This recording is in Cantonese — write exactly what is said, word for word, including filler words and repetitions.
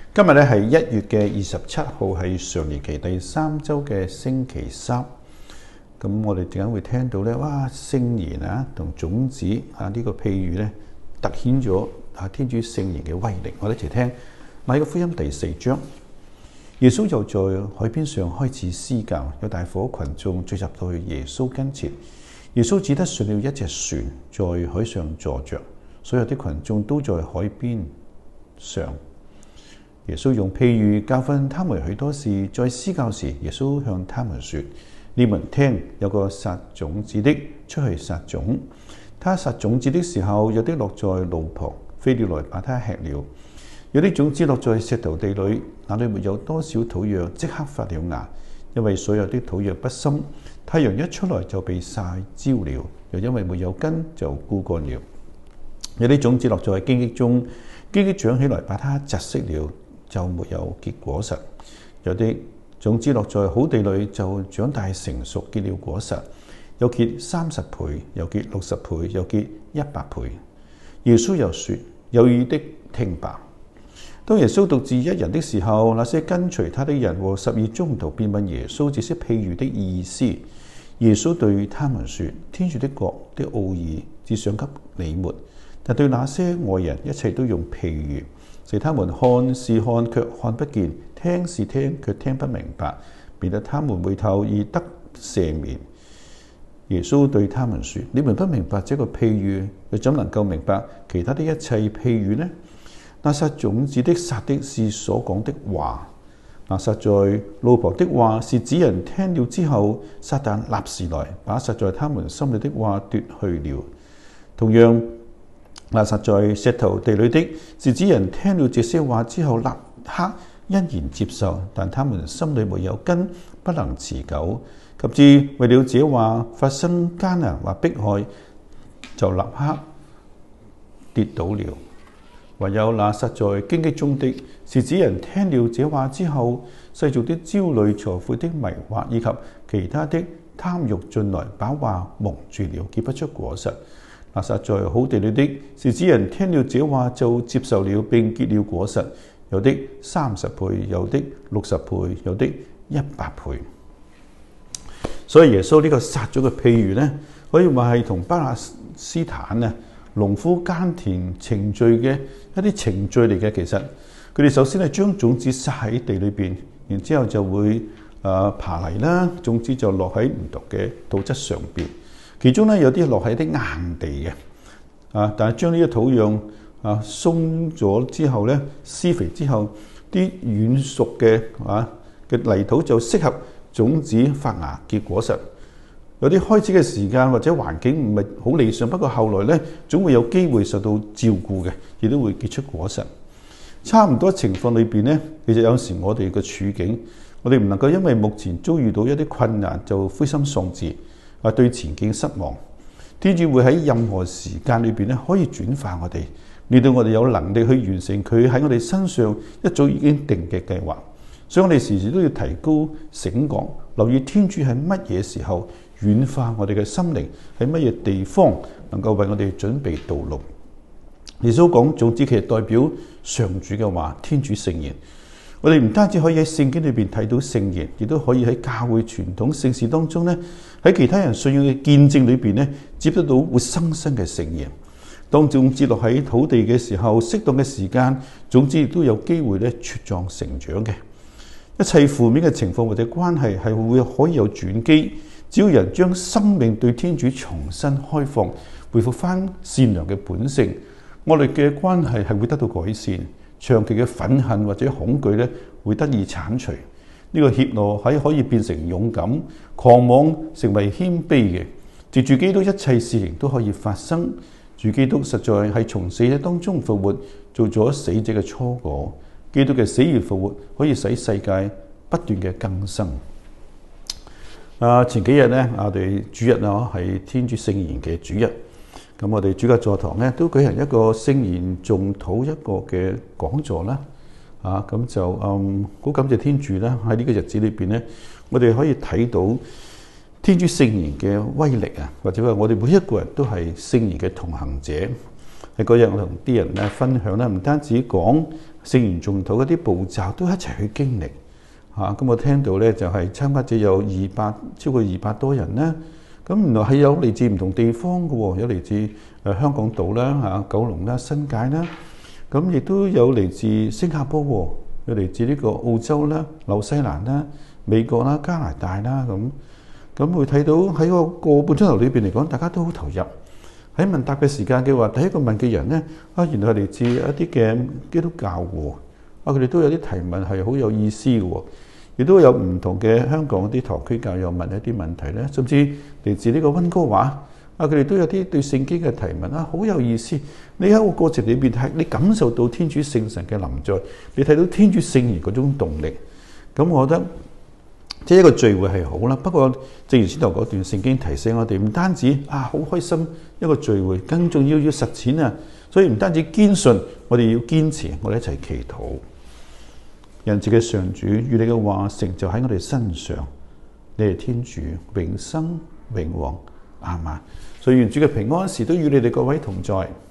今日咧係一月嘅二十七號，係常年期第三週嘅星期三。咁我哋陣間會聽到咧，哇！聖言啊，同種子啊呢個譬喻咧，突顯咗啊天主聖言嘅威力。我哋一齊聽馬可福音第四章。耶穌就在海邊上開始施教，有大伙群眾聚集到去耶穌跟前。耶穌只得上了一隻船，在海上坐着，所有的群眾都在海邊上。耶穌用譬喻教訓他們許多事，在施教時，耶穌向他們說：你們聽，有個撒種子的出去撒種。他撒種子的時候，有的落在路旁，飛鳥來把它吃了；有的種子落在石頭地裏，那裏沒有多少土壤，即刻發了芽，因為所有的土壤不深，太陽一出來就被曬焦了，又因為沒有根就枯乾了。有啲種子落在荊棘中，荊棘長起來把它窒息了，就沒有結果實。有啲種子落在好地裏，就長大成熟，結了果實，有結三十倍，有結六十倍，有結一百倍。耶穌又說：有耳的聽吧。當耶穌獨自一人的時候，那些跟隨他的人和十二宗徒便問耶穌這些譬喻的意思。耶穌對他們說：天主的國的奧義只想給你們，但對那些外人，一切都用譬喻，使他們看是看，卻看不見；聽是聽，卻聽不明白，免得他們回頭而得赦免。耶穌對他們說：你們不明白這個譬喻，又怎能夠明白其他的一切譬喻呢？那撒種子的撒的是所講的話，那撒在路旁的話是指人聽了之後，撒旦立時來把撒在他們心裏的話奪去了。同樣，那撒在石頭地裏的是指人聽了這些話之後，立刻欣然接受，但他們心裏沒有根，不能持久，及至為了這話發生艱難或迫害，就立刻跌倒了。唯有那撒在荊棘中的，是指人聽了這話之後，世俗的焦慮、財富的迷惑以及其他的貪慾進來，把話蒙住了，結不出果實。那撒在好地裏的，是指人聽了這話就接受了，並結了果實，有的三十倍，有的六十倍，有的一百倍。所以耶穌呢個撒咗嘅譬喻呢，可以話係同巴勒斯坦啊農夫耕田程序嘅一啲程序嚟嘅。其實佢哋首先係將種子撒喺地裏邊，然之後就會誒爬泥啦，種子就落喺唔同嘅土質上邊。其中咧有啲落喺啲硬地嘅，啊，但係將呢啲土壤啊鬆咗之後咧，施肥之後，啲軟熟嘅啊嘅泥土就適合種子發芽結果實。有啲開始嘅時間或者環境唔係好理想，不過後來咧總會有機會受到照顧嘅，亦都會結出果實。差唔多情況裏邊咧，其實有時我哋嘅處境，我哋唔能夠因為目前遭遇到一啲困難就灰心喪志，啊對前景失望。天主會喺任何時間裏邊咧，可以轉化我哋，令到我哋有能力去完成佢喺我哋身上一早已經定嘅計劃。所以我哋時時都要提高醒覺，留意天主喺乜嘢時候軟化我哋嘅心靈，喺乜嘢地方能夠為我哋準備道路。耶穌講種子其實代表上主嘅話，天主聖言。我哋唔單止可以喺聖經裏邊睇到聖言，亦都可以喺教會傳統聖事當中咧，喺其他人信仰嘅見證裏邊咧，接得到活生生嘅聖言。當種子落喺土地嘅時候，適當嘅時間，種子亦都有機會咧茁壯成長嘅。一切負面嘅情況或者關係係會可以有轉機，只要人將生命對天主重新開放，恢復翻善良嘅本性，我哋嘅關係係會得到改善，長期嘅憤恨或者恐懼咧會得以剷除。呢、這個怯懦係可以變成勇敢，狂妄成為謙卑嘅。藉住基督，一切事情都可以發生。主基督實在係從死者當中復活，做咗死者嘅初果。基督嘅死而復活，可以使世界不斷嘅更新。啊，前幾日咧，我哋主日啊，係天主聖言嘅主日。咁我哋主教座堂咧都舉行一個聖言誦禱一個嘅講座啦。啊，咁就嗯好感謝天主啦！喺呢個日子裏邊咧，我哋可以睇到天主聖言嘅威力啊，或者話我哋每一個人都係聖言嘅同行者。喺嗰日我同啲人咧分享咧，唔單止講聖言誦禱嗰啲步驟都一齊去經歷嚇。咁、啊、我聽到咧就係、是、參加者有二百超過二百多人啦。咁原來係有嚟自唔同地方嘅喎，有嚟自誒香港島啦、嚇九龍啦、新界啦，咁亦都有嚟自新加坡喎，有嚟自呢個澳洲啦、紐西蘭啦、美國啦、加拿大啦咁。咁會睇到喺個個半鐘頭裏邊嚟講，大家都好投入。喺問答嘅時間嘅話，第一個問嘅人咧，啊原來係嚟自一啲嘅基督教喎，啊佢哋都有啲提問係好有意思嘅喎。亦都有唔同嘅香港啲堂區教友問一啲問題咧，甚至嚟自呢個溫哥華啊，佢哋都有啲對聖經嘅提問啊，好有意思。你喺個過程裏邊睇，你感受到天主聖神嘅臨在，你睇到天主聖言嗰種動力。咁我覺得即係一個聚會係好啦。不過正如先頭嗰段聖經提醒我哋，唔單止啊好開心一個聚會，更重要要實踐啊。所以唔單止堅信，我哋要堅持，我哋一齊祈禱。仁慈嘅上主，與你嘅話成就喺我哋身上，你係天主，永生永王，阿們。所以願主嘅平安時都與你哋各位同在。